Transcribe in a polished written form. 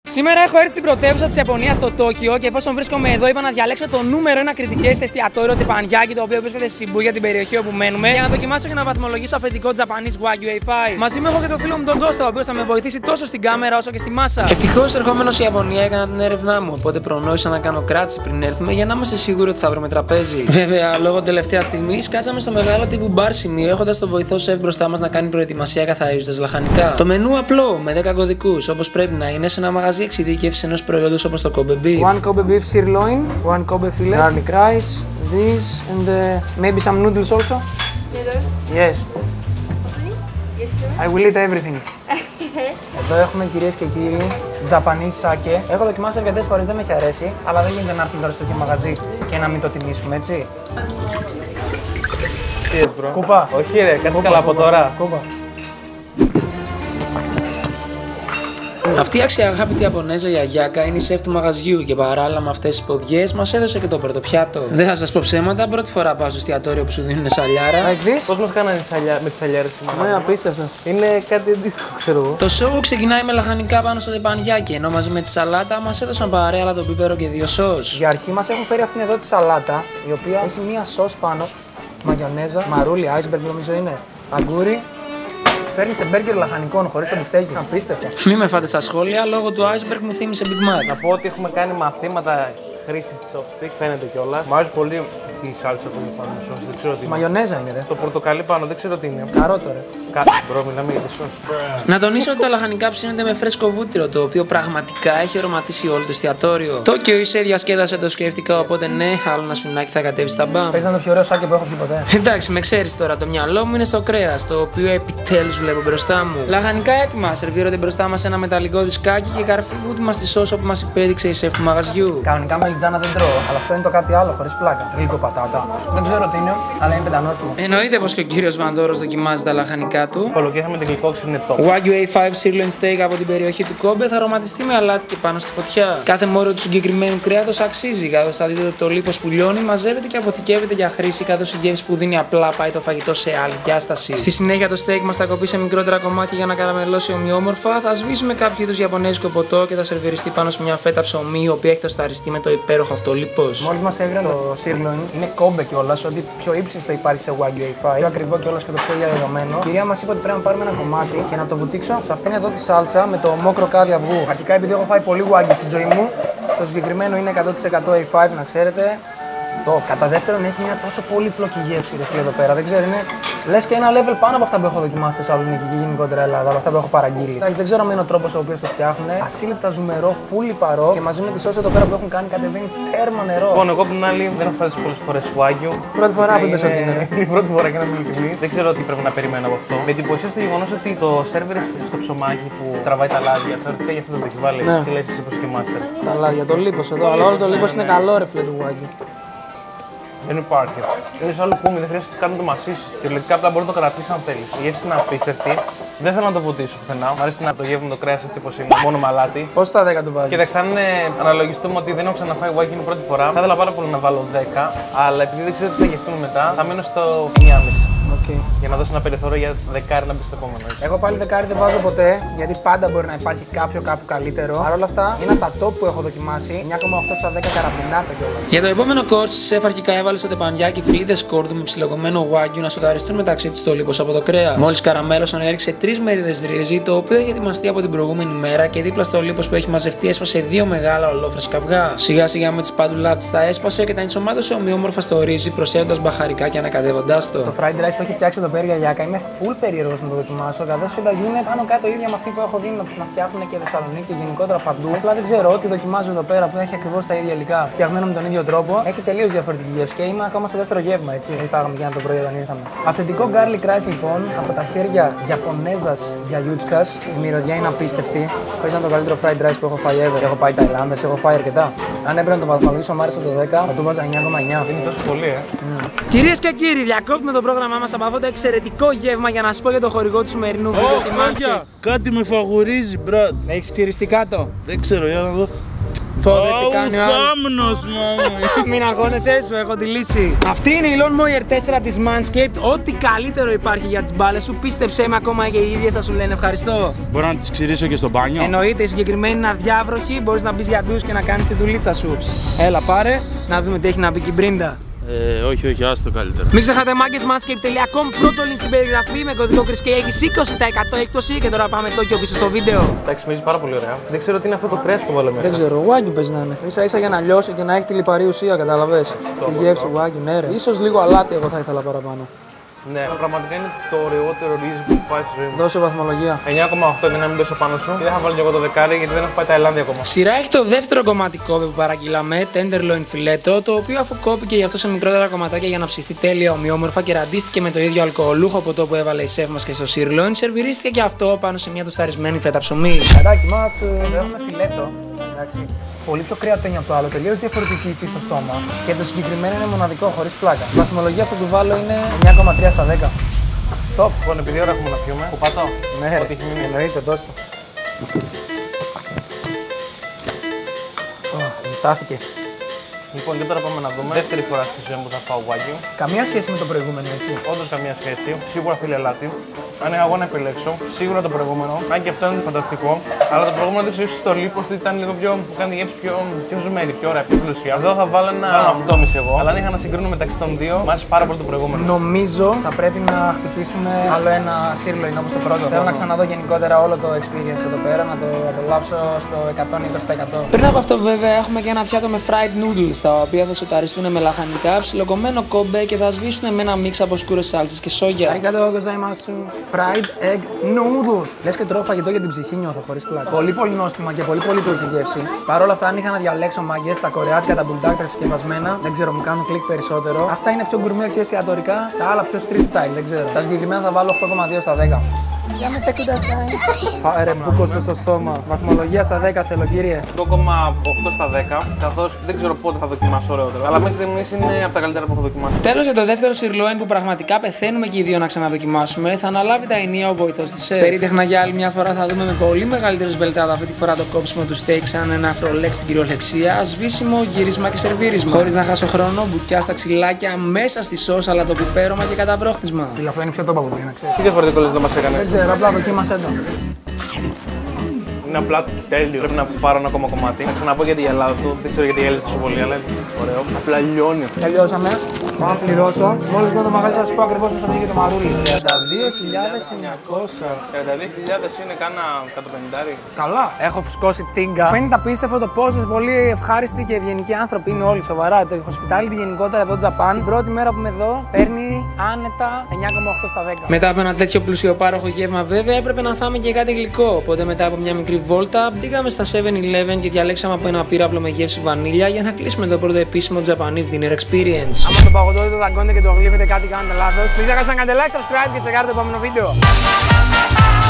Σήμερα έχω έρθει στην πρωτεύουσα της Ιαπωνίας, στο Τόκιο, και εφόσον βρίσκομαι εδώ, είπα να διαλέξω το νούμερο 1 κριτικές εστιατόριο τεπανιάκι, το οποίο βρίσκεται στη Σιμπούγια, την περιοχή όπου μένουμε, για να δοκιμάσω και να βαθμολογήσω αφεντικό Japanese Wagyu A5. Μαζί μου έχω και το φίλο μου τον Κώστα, ο οποίος θα με βοηθήσει τόσο στην κάμερα όσο και στη μάσα. Ευτυχώς, ερχόμενος στη Ιαπωνία, έκανα την έρευνά μου, οπότε προνόησα να κάνω κράτηση πριν έρθουμε για να είμαστε σίγουροι ότι θα βρούμε τραπέζι. Βέβαια, λόγω τελευταία στιγμή, κάτσαμε στο μεγάλο τύπου μπαρ σημείο, έχοντας τον βοηθό σεφ μπροστά μας να κάνει προετοιμασία καθαρίζοντας λαχανικά. Το μενού απλό, με 10 κωδικούς, όπως πρέπει να είναι σε ένα μαγαζί εξειδίκευσης ενός προϊόντος όπως το Kobe beef. One Kobe beef sirloin, one Kobe fillet, garlic rice, this and maybe some noodles also. Yes. I will eat everything. Εδώ έχουμε, κυρίες και κύριοι, Japanese sake. Έχω δοκιμάσει αρκετές φορές, δεν με έχει αρέσει, αλλά δεν γίνεται να έρθουμε τώρα στο ίδιο μαγαζί και να μην το τιμήσουμε, έτσι. Κούπα. Όχι ρε, κάτσε καλά από τώρα. Κούπα. Αυτή η αξιαγάπητη Ιαπωνέζα γιαγιάκα είναι η σεφ του μαγαζιού και παράλληλα με αυτές τις ποδιές μας έδωσε και το πρώτο πιάτο. Δεν θα σας πω ψέματα, πρώτη φορά πάω στο εστιατόριο που σου δίνουν σαλιάρα. Πώς μας κάνανε με τις σαλιάρες σήμερα? Ναι, απίστευτο. Είναι κάτι αντίστοιχο, ξέρω εγώ. Το show ξεκινάει με λαχανικά πάνω στο τεπανιάκι, ενώ μαζί με τη σαλάτα μας έδωσαν παρέα άλλα το πίπερο και 2 σως. Για αρχή μας έχουν φέρει αυτήν εδώ τη σαλάτα, η οποία έχει μία σως πάνω, μαγιονέζα, μαρούλι, iceberg νομίζω είναι, αγκούρι. Φέρνει σε μπέργκερ λαχανικών χωρίς το μπιφτέκι. Απίστευτο. Μη με φάτε στα σχόλια, λόγω του iceberg μου θύμισε Big Mac. Να πω ότι έχουμε κάνει μαθήματα χρήσης chopstick, φαίνεται κιόλας. Μου αρέσει πολύ η σάλτσα που είναι πάνω σως, δεν ξέρω τι είναι. Μαγιονέζα είναι, ρε. Το πορτοκαλί πάνω, δεν ξέρω τι είναι. Καρότο, ρε. Μπρο, μιλάμε για τη σως. Να τονίσω ότι τα λαχανικά ψήνονται με φρέσκο βούτυρο, το οποίο πραγματικά έχει αρωματίσει όλο το εστιατόριο. Τόκιο είσαι, διασκέδασε, το σκέφτηκα, οπότε ναι, άλλο ένα σφινάκι θα κατέβει στα μπαμ. Παίζει να είναι το πιο ωραίο σάκι που έχω πει ποτέ. Εντάξει, με ξέρεις τώρα, το μυαλό μου είναι στο κρέας, το οποίο επιτέλους βλέπω μπροστά μου. Λαχανικά έτοιμα, σερβίρονται μπροστά μας ένα μεταλλικό δισκάκι και καρφίγουτοι μας στη σώσα που μας υπέδειξε η σεφ του μαγαζιού. Κανονικά μελιτζάνα δεν τρώω, αλλά αυτό είναι το κάτι άλλο, χωρίς πλάκα. Γλυκό πατάτα. Δεν ξέρω τι είναι, αλλά είναι πεντανόστιμο. Εννοείται πως και ο κύριος Βανδόρος δοκιμάζει τα λαχανικά του. Κολοκύθα με την γλυκόξη είναι top. Wagyu A5 sirloin steak από την περιοχή του Kobe θα αρωματιστεί με αλάτι και πάνω στη φωτιά. Κάθε μόριο του συγκεκριμένου κρέατος αξίζει, καθώς θα δείτε ότι το λίπος που λιώνει μαζεύεται και αποθηκεύεται για χρήση, καθώς η γεύση που δίνει απλά πάει το φαγητό σε άλλη διάσταση. Στη συνέχεια το steak μας θα κοπεί σε μικρότερα κομμάτια για να καραμελώσει ομοιόμορφα, θα σβήσουμε κάποιο είδους ιαπωνέζικο ποτό και θα σερβιριστεί πάνω σε μια φέτα ψωμί, η οποία έχει τοσταριστεί με το υπέροχο αυτό λίπος. Μόλις μας έβγαλε το sirloin, είναι Kobe κιόλας, ότι πιο ύψιστο υπάρχει σε Wagyu A5, πιο ακριβό κιόλας και το πιο διαδεδομένο. Η κυρία μας είπε ότι πρέπει να πάρουμε ένα κομμάτι και να το βουτήξω σε αυτήν εδώ τη σάλτσα με το μόκρο κάδι αυγού. Αρχικά, επειδή έχω φάει πολύ Wagyu στη ζωή μου, το συγκεκριμένο είναι 100% A5, να ξέρετε. Κατά δεύτερον, έχει μια τόσο πολύπλοκη γεύση εδώ πέρα. Δεν ξέρω, είναι λες και ένα level πάνω από αυτά που έχω δοκιμάσει στη Θεσσαλονίκη και γενικότερα Ελλάδα, από αυτά που έχω παραγγείλει. Δεν ξέρω αν είναι ο τρόπος ο οποίος το φτιάχνουν. Ασύλληπτα ζουμερό, φουλ λιπαρό και μαζί με τη σώση εδώ πέρα που έχουν κάνει κατεβαίνει τέρμα νερό. Λοιπόν, εγώ από την άλλη δεν έχω φάει πολλές φορές Wagyu. Πρώτη φορά που είπες ότι είναι. Η πρώτη φορά και να μην ειλικρινή. Δεν ξέρω τι πρέπει να περιμένω από αυτό. Με εντυπωσίασε το γεγονός ότι το σερβερ στο ψωμάκι που τραβάει τα λάδια, θεωρητικά γι' αυτό το έχει βάλει. Τι λες εσύ πως και master. Τα λάδια, το λίπος εδώ, αλλά όλο το λίπος είναι καλό ρε φίλε του Wagyu. Δεν υπάρχει. Είναι σαν λουκούμι, δεν χρειάζεται καν να το μασίσει. Κυριολεκτικά απλά μπορεί να το κρατήσει αν θέλει. Η γεύση είναι απίστευτη. Δεν θέλω να το βουτήσω πουθενά. Μου αρέσει να το γεύουμε το κρέας έτσι όπως είναι. Μόνο με αλάτι. Πώς τα 10 του βάζεις? Κοίταξε, αν αναλογιστούμε ότι δεν έχω ξαναφάει Wagyu είναι πρώτη φορά, θα ήθελα πάρα πολύ να βάλω 10. Αλλά επειδή δεν ξέρω τι θα γευτούμε μετά, θα μείνω στο 9,5. Okay. Για να δώσω ένα περιθώριο για δεκάρι να μπει στο επόμενο. Εγώ πάλι δεκάρι δεν βάζω ποτέ, γιατί πάντα μπορεί να υπάρχει κάποιο κάπου καλύτερο. Παρ' όλα αυτά είναι τα top που έχω δοκιμάσει. 9,8 στα 10 καραμπινάτα κιόλας. Για το επόμενο course, η σεφ αρχικά έβαλε στο τεπανιάκι φλίδες κόρτου με ψιλοκομμένο Wagyu να σοταριστούν μεταξύ του το λίπος από το κρέας. Μόλις καραμέλωσαν, έριξε 3 μερίδες ρύζι, το οποίο έχει ετοιμαστεί από την προηγούμενη μέρα και δίπλα στο λίπος που έχει μαζευτεί έσπασε 2 μεγάλα ολόφρεσκα αυγά. Σιγά σιγά με τις σπάτουλάτς τα έσπασε και τα ενσωμάτωσε ομοιόμορφα στο ρύζι, προσθέτοντας μπαχαρικά και ανακατεύοντάς το. Το fried rice που έχει φτιάξει εδώ πέρα γιαγιάκα είμαι full περίεργος να το δοκιμάσω, καθώς η συνταγή είναι πάνω κάτω ίδια με αυτή που έχω δει να φτιάχνουν και Θεσσαλονίκη και γενικότερα παντού. Απλά δεν ξέρω, ό,τι δοκιμάζω εδώ πέρα που έχει ακριβώς τα ίδια υλικά, φτιαγμένο με τον ίδιο τρόπο, έχει τελείως διαφορετική γεύση και είμαι ακόμα στο δεύτερο γεύμα, έτσι. Δεν φάγαμε και ένα το πρωί όταν ήρθαμε. Αυθεντικό garlic rice λοιπόν από τα χέρια Ιαπωνέζας γιαγιούτσικας. Η μυρωδιά είναι απίστευτη. Παίζει να το καλύτερο fried rice που έχω φάει ever. Έχω πάει Ταϊλάνδες, έχω φάει αρκετά. Αν έπρεπε να το βαθμολογήσω, μου άρεσε το 10, θα του βάζα 9,9. Είναι τόσο πολύ, Κυρίες και κύριοι, διακόπτουμε το πρόγραμμά μας από αυτό το εξαιρετικό γεύμα για να σας πω για το χορηγό του σημερινού βίντεο. Κάτι με φαγουρίζει, μπράτ. Έχεις ξυριστεί κάτω? Δεν ξέρω, για να δω. Πόδες τι κάνει ο άλλος. Θάμνος μου. Μην αγώνεσαι, σου έχω τη λύση. Αυτή είναι η Lawnmower 4 της Manscaped. Ό,τι καλύτερο υπάρχει για τις μπάλες σου, πίστεψέ με, ακόμα και οι ίδιες θα σου λένε ευχαριστώ. Μπορώ να τις ξυρίσω και στο μπάνιο. Εννοείται, η συγκεκριμένη είναι αδιάβροχη. Μπορείς να μπεις για ντους και να κάνεις τη δουλίτσα σου. Έλα, πάρε να δούμε τι έχει να πει και η Μπρίντα. Όχι, άστο καλύτερα. Μην ξεχάτε μάγκες manscaped.com, πρώτο link στην περιγραφή με κωδικό ChrisK έχεις 20% έκπτωση. Και τώρα πάμε Τόκιο πίσω στο βίντεο. Εντάξει, μυρίζει πάρα πολύ ωραία. Δεν ξέρω τι είναι αυτό το κρέας που βάλε μέσα. Δεν ξέρω, Wagyu παίζει να είναι. Ίσα για να λιώσει και να έχει τη λιπαρή ουσία, καταλαβες. Τη γεύση Wagyu, ναι, ρε. Ίσως λίγο αλάτι, εγώ θα ήθελα παραπάνω. Ναι, πραγματικά είναι το ωραιότερο ρύζι που πάει στη ζωή μου. Δώσε βαθμολογία. 9,8 για να μην πέσω πάνω σου. Και δεν θα βάλω και εγώ το δεκάρι γιατί δεν έχω πάει Ταϊλάνδη ακόμα. Σειρά έχει το δεύτερο κομμάτι κόμπε που παραγγείλαμε, tenderloin φιλέτο, το οποίο αφού κόπηκε γι' αυτό σε μικρότερα κομματάκια για να ψηθεί τέλεια ομοιόμορφα και ραντίστηκε με το ίδιο αλκοολούχο ποτό που έβαλε η σεφ μας και στο sirloin, σερβιρίστηκε και αυτό πάνω σε μια τοσταρισμένη φέτα ψωμί. Κατάκι μας, έχουμε φιλέτο. Εντάξει. Πολύ πιο κρεατένιο από το άλλο, τελείως διαφορετική πίσω στόμα και το συγκεκριμένο είναι μοναδικό, χωρίς πλάκα. Η βαθμολογία που του βάλω είναι 9,3 στα 10. Top, λοιπόν, επειδή ώρα έχουμε να πιούμε. Που πατώ. Ναι, ό,τι έχει μείνει. εννοείται, δώσ' το. Ζεστάθηκε. Λοιπόν, και τώρα πάμε να δούμε. Δεύτερη φορά στη ζωή μου που θα φάω Wagyu. Καμία σχέση με το προηγούμενο, έτσι. Όντως καμία σχέση. Σίγουρα φίλε ελάτι. Αν είχα εγώ να επιλέξω, σίγουρα το προηγούμενο. Αν και αυτό είναι φανταστικό. Αλλά το προηγούμενο δεν ξέρω, ίσως το λίπος του ήταν λίγο πιο. Κάνει γεύση πιο ζουμένη, πιο ωραία, πιο πλούσια. Εδώ θα βάλω ένα 8,5 εγώ. Αλλά αν είχα να συγκρίνω μεταξύ των δύο, μου άρεσε πάρα πολύ το προηγούμενο. Νομίζω θα πρέπει να χτυπήσουμε άλλο ένα sirloin όπως το πρώτο. Θέλω να ξαναδώ γενικότερα όλο το experience εδώ πέρα, να το απολαύσω στο 120%. Πριν από αυτό, βέβαια, έχουμε και ένα πιάτο με fried noodles, τα οποία θα σοταριστούν με λαχανικά, ψιλοκομμένο κόμπε και θα σβήσουν με ένα μίξ από σκούρες σάλτσες και σόγια. Arigatou gozaimasu. Fried egg noodles. Λες και τρώω φαγητό για την ψυχή, νιώθω χωρίς πλάκα. Πολύ πολύ νόστιμα και πολύ πολύ τουρκική γεύση. Παρ' όλα αυτά, αν είχα να διαλέξω μαγιές, τα κορεάτικα, τα μπουλντάκ, τα συσκευασμένα, δεν ξέρω, μου κάνουν κλικ περισσότερο. Αυτά είναι πιο γκουρμέ, πιο εστιατορικά, τα άλλα πιο street style, δεν ξέρω. Στα συγκεκριμένα θα βάλω 8,2 στα 10. Για με τα κουντασάι. Πάρε μπουκώστε στο στόμα. Βαθμολογία στα 10 θέλω, κύριε. 8,8 στα 10. Καθώς δεν ξέρω πότε θα δοκιμάσω ωραιότερο. Αλλά μέχρι στιγμής είναι από τα καλύτερα που έχω δοκιμάσει. Τέλος, για το δεύτερο sirloin που πραγματικά πεθαίνουμε και οι δύο να ξαναδοκιμάσουμε, θα αναλάβει τα ενία ο βοηθός της σεφ. Περίτεχνα για άλλη μια φορά θα δούμε με πολύ μεγαλύτερο σβελτάδο αυτή τη φορά το κόψιμο του steak σαν ένα αφρολέξ στην κυριολεξία, σβήσιμο, γύρισμα και σερβίρισμα. Χωρίς να χάσω χρόνο, μπουκιά στα ξυλάκια μέσα στη σως, αλλά το πιπέρωμα και καταβρόχτισμα. Αυτό είναι πιο τόπο που να ξέρει. Τι διαφορετικό λες να μας έκανε. Δεν ξέρω, απλά δοκίμασέ το. Είναι απλά τέλειο. Πρέπει να πάρω ένα ακόμα κομμάτι. Να ξαναπώ για την Ελλάδα του. Δεν ξέρω γιατί έλυσε τόσο πολύ, αλλά είναι ωραίο. Απλά λιώνει. Τελειώσαμε. Πάω να πληρώσω. Μόλις μπω το μαγαζί θα σας πω ακριβώς πώς θα βγει το μαρούλι. 32.900. 32.000 είναι κάνα 150. Καλά. Έχω φουσκώσει τίγκα. Φαίνεται απίστευτο το πόσες πολύ ευχάριστοι και ευγενικοί άνθρωποι είναι όλοι. Σοβαρά. Το hospitality γενικότερα εδώ Japan. Την πρώτη μέρα που είμαι εδώ παίρνει άνετα 9,8 στα 10. Μετά από ένα τέτοιο πλουσιοπάροχο γεύμα, βέβαια έπρεπε να φάμε και κάτι γλυκό. Οπότε μετά από μια μικρή βόλτα μπήκαμε στα 7-Eleven και διαλέξαμε από ένα πύραυλο με γεύση βανίλια για να κλείσουμε το πρώτο επίσημο Japanese dinner experience. Άμα το παγωτό δεν το δαγκώνετε και το γλύφετε κάτι κάνετε λάθος. Μην ξεχάσετε να κάνετε like, subscribe και τσεκάρετε το επόμενο βίντεο.